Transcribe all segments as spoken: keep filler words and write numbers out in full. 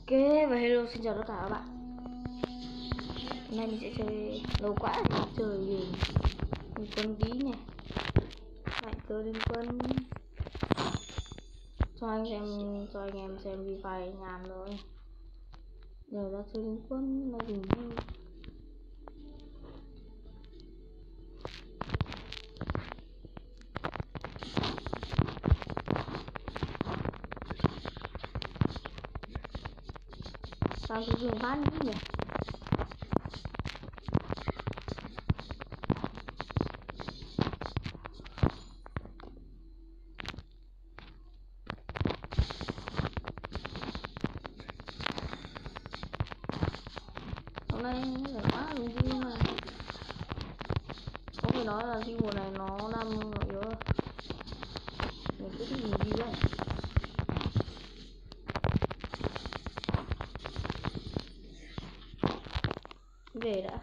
Ok và hello, xin chào tất cả các bạn. Hôm nay mình sẽ chơi lâu quá thì chơi gì liên quân tí nhỉ, lại chơi liên quân cho anh em cho anh em xem vi vài nhàn rồi. Giờ ra chơi liên quân là dùng gì? Sao cứ dùng phát nữa nhỉ? Hôm nay phải quá dùng gì mà có người nói là cái mùa này nó đang yếu rồi. Mình cứ thích dùng gì vậy? Về đã.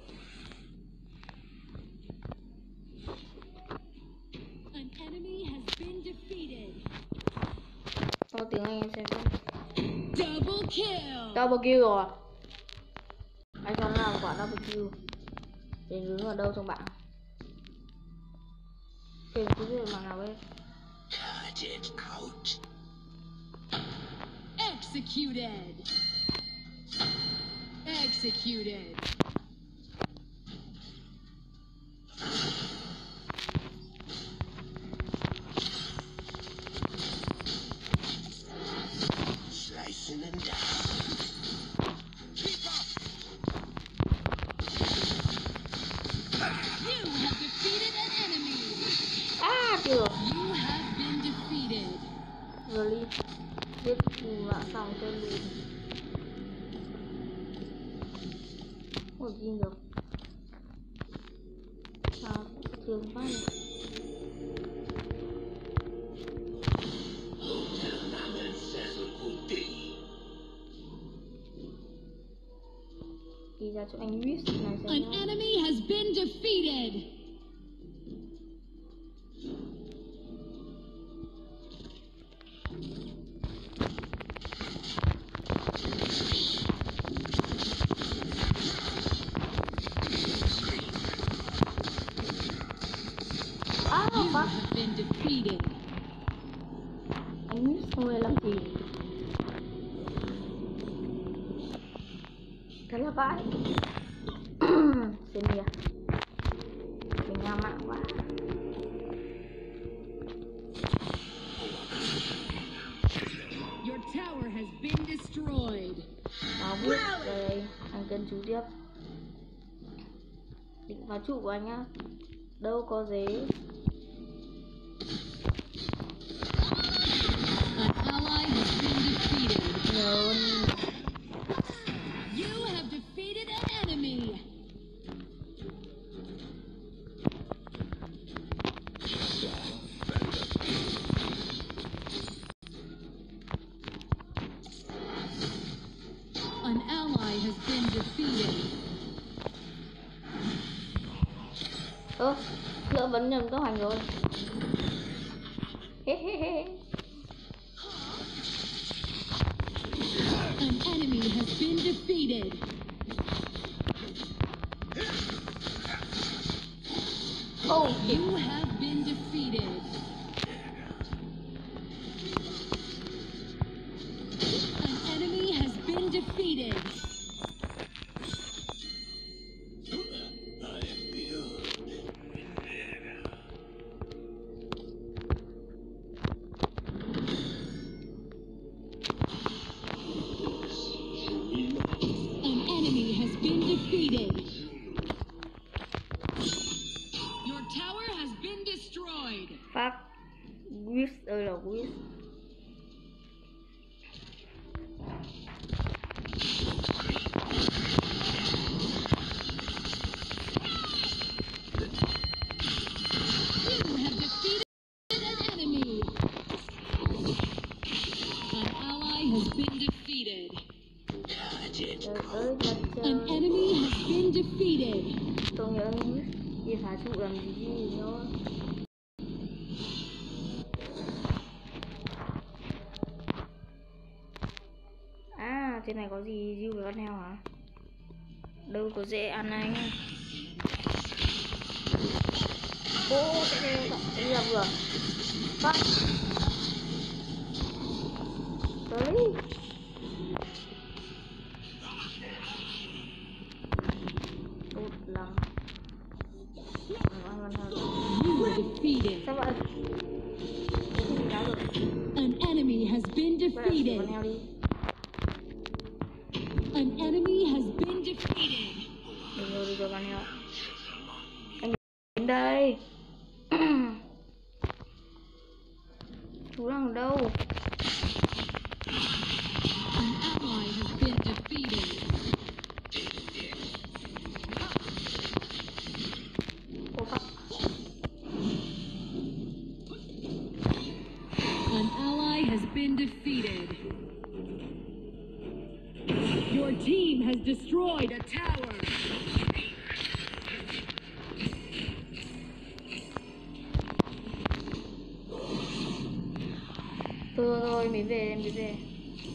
Có tiếng Anh em xem xem. Double kill. Double kill rồi. Anh cho nó làm quả double kill. Để đứng ở đâu trong bảng? Kêu cứ việc mà nào ấy. Cut it out. Executed. Executed. Slicing them down. Keep up. You have defeated an enemy. À, được. You have been defeated. Really? Giết loạn xong chơi lùi. Ủa gì được? Sao thường quá nhỉ? Đi ra chỗ anh Wish này xem. An enemy has been defeated. À, You fuck. have been defeated. Anh Wish không hề làm gì. Thật là vãi. Xin kìa. Mình ngao mạng quá. Your tower has been destroyed. Đó, biết đây. Anh cân chú tiếp. Định vào trụ của anh á. Đâu có dế. An ally has been defeated. Nhớ. You have defeated an enemy. An ally has been defeated. Ơ, giữa vẫn nhầm tốc hành rồi. He he he. An enemy has been defeated. Oh, You have been defeated. An enemy has been defeated. An enemy has been defeated. Your tower has been destroyed. phát. Wish ơi là Wish. You have defeated an enemy. An ally has been defeated. Trời ơi là An trời. enemy has been defeated. Tôi nhớ anh Wish đi phá trụ làm gì gì thôi. À trên này có gì diêu với con heo hả? Đâu có dễ ăn anh. Ô, chạy chạy chạy ra vừa. Bắt. Tới. Tốt lắm. Ăn ăn ăn. You were defeated. Sao vậy? An enemy has been defeated. Con heo đi. An enemy has been defeated. Đừng rồi, đi rồi con heo. Anh đến đây. Chú đang ở đâu? An ally has been defeated. Ô fuck. An ally has been defeated. Your team has destroyed a tower. Thôi thôi thôi, mình về, em mình về.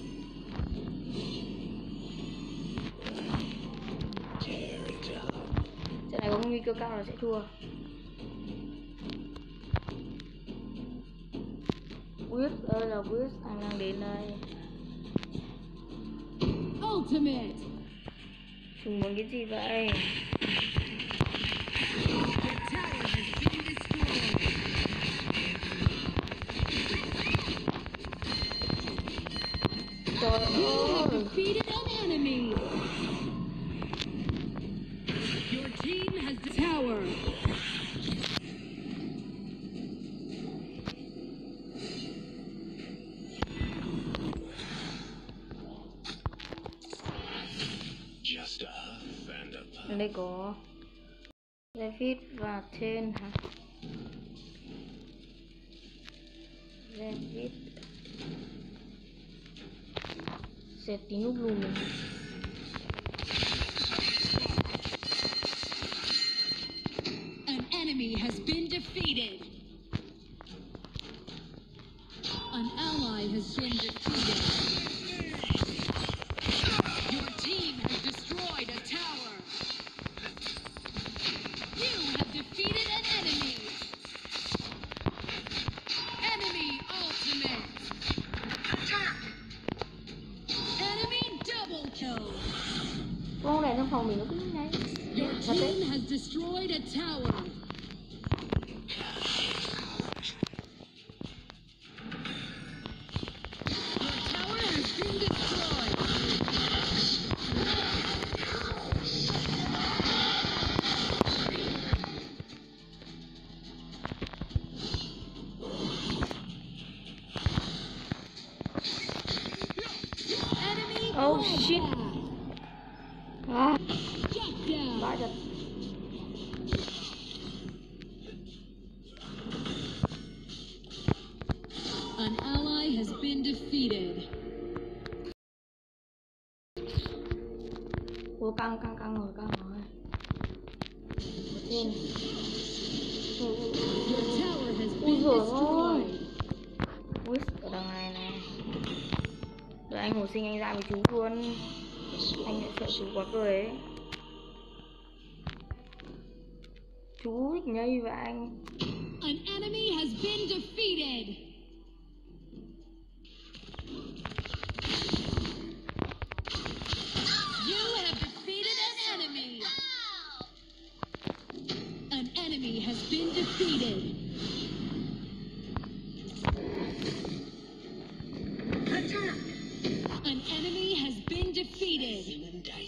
Trận này có nguy cơ cao là sẽ thua. Quyết ơi là Quyết, anh đang đến đây. Ultimate. Chúng muốn cái gì vậy? Your tower has been destroyed. Trời You have ơi. defeated an enemy. Your team has the tower. Just a huff and a puff. Ở đây có David và Ten hả? David sẽ tí nút lùm mình. An enemy has been defeated. An ally has been defeated. Your team has destroyed a tower. You have defeated an enemy. Enemy ultimate. Enemy double kill. Con này trong phòng mình nó cứ như này. Your Thật đấy. team has destroyed a tower. Your tower has been destroyed. Enemy Oh bloodbath. shit. À, Shut down. vãi thật. An ally has been defeated. Ủa căng căng căng rồi, căng rồi. Ở trên. Ui, ui, ui. Your tower has Ui been giời ơi. destroyed. Ui, ở đằng này này. Đợi anh hồi sinh anh ra với chú luôn. Anh lại sợ chú quá cơ ấy. Chú thích nhây vậy anh. An enemy has been defeated. You have defeated an enemy. An enemy has been defeated. An enemy has been defeated.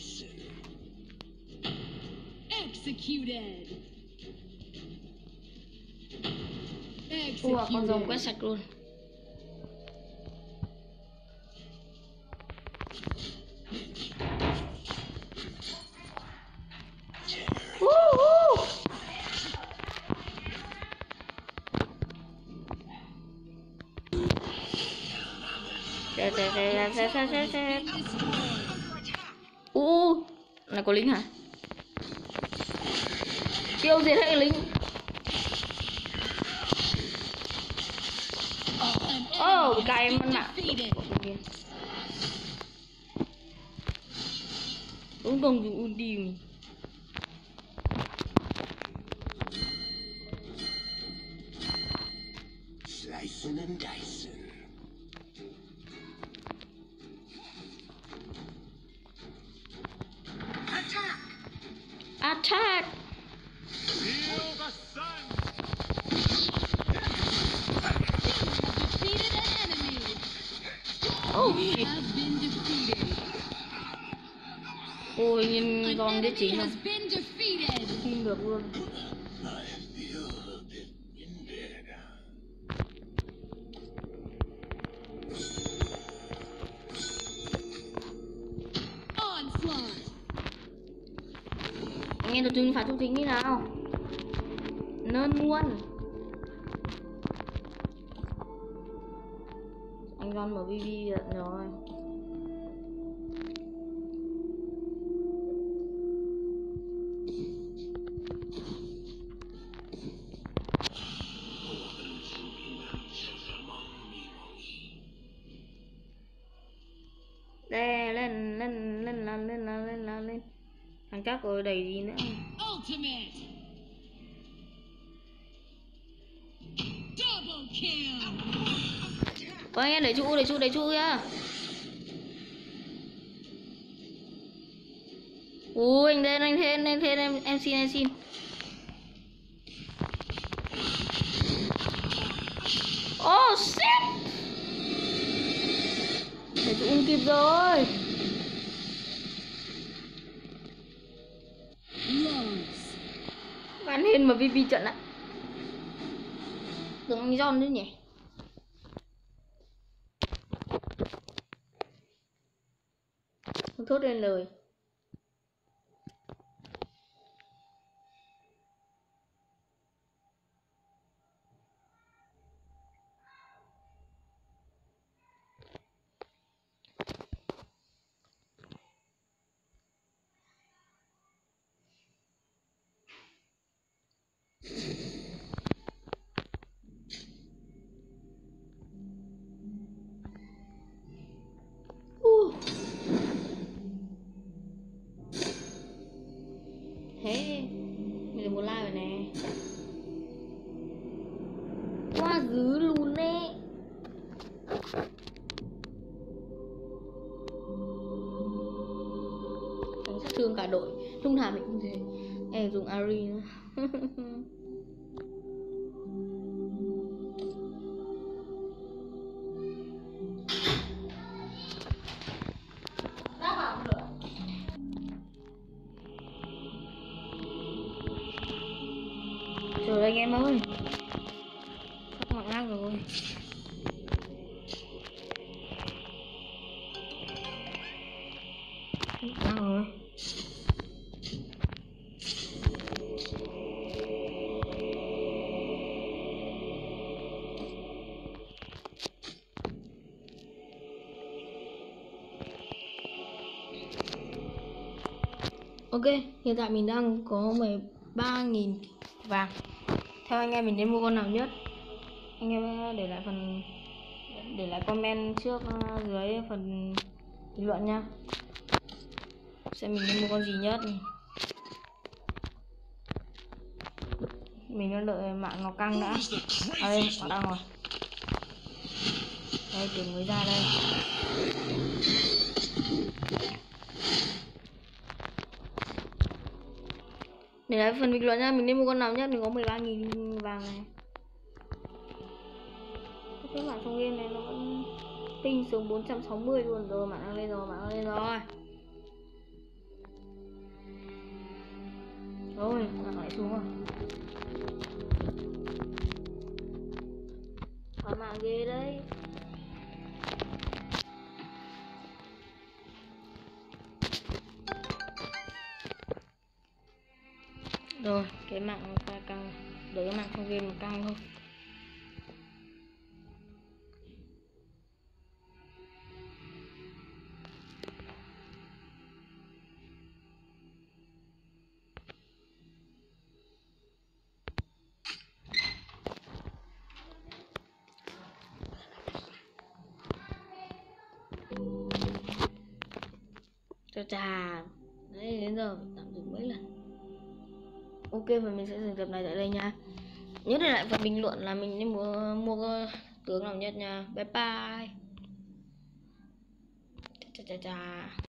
Executed. Ui, con rồng quét Executed. sạch luôn. Uh, uh. Chết, chết, chết, chết, chết, chết, chết. Uh, này có lính hả? Tiêu diệt hết lính. An Oh, enemy cái em has mất been mạng. defeated. Cũng không dùng ulti mình. Slicing and dicing. Attack! Attack! Feel the sun! Defeated an enemy. Oh You shit. have been defeated. Ôi nhìn An con đế enemy chính has không? been defeated. Tin được luôn. I feel a bit winded. Onslaught. Anh em đầu tiên phải thu tính như nào? Nên luôn. Anh John mở bê bê giận rồi. Đây lên lên lên lên lên lên lên lên lên. Thằng chắc rồi đầy gì nữa. Ultimate. Double kill. Ôi anh em đẩy trụ đẩy trụ đẩy trụ kìa. Ui anh lên anh lên anh lên em em xin em xin. Oh shit. Đẩy trụ không kịp rồi. Loss. Bắn hên mà vê pê trận ạ. Tưởng anh John nữa nhỉ. Không thốt lên lời. Uh. Thế mình được một like rồi nè. Quá dữ luôn đấy. Đánh sát thương cả đội. Trung thả mình cũng thế. Em dùng Ari nữa. Trời anh em ơi. Sắp mặt lag rồi. Lag rồi. Ok, hiện tại mình đang có mười ba nghìn vàng. Theo anh em mình nên mua con nào nhất? Anh em để lại phần để lại comment trước dưới phần bình luận nha. Xem mình nên mua con gì nhất. Mình đang đợi mạng nó căng đã. À đây, nó đang rồi. Đây, tiền mới ra đây. Để lại phần bình luận nha, mình nên mua con nào nhất, mình có mười ba nghìn vàng này. Cái bản trong game này nó vẫn ping xuống bốn trăm sáu mươi luôn rồi, mạng đang lên rồi, mạng đang lên rồi. Rồi, mạng lại xuống rồi. Có mạng ghê đấy. Rồi, cái mạng nó căng, để cái mạng trong game nó căng thôi. Chà chà. Đấy, đến giờ phải tạm dừng mấy lần. Ok, và mình sẽ dừng tập này tại đây nha. Nhớ để lại phần bình luận là mình nên mua mua tướng nào nhất nha. Bye bye. Chà chà chà.